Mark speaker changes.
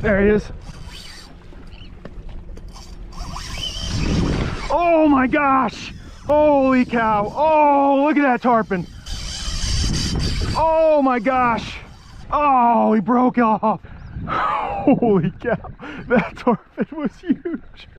Speaker 1: There he is. Oh my gosh! Holy cow! Oh, look at that tarpon! Oh my gosh! Oh, he broke off! Holy cow! That tarpon was huge!